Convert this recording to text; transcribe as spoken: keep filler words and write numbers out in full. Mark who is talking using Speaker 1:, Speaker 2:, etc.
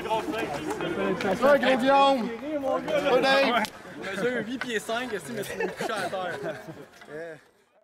Speaker 1: Ça, gros Guillaume!
Speaker 2: Il mesure huit pieds cinq, mais tu m'as couché à terre.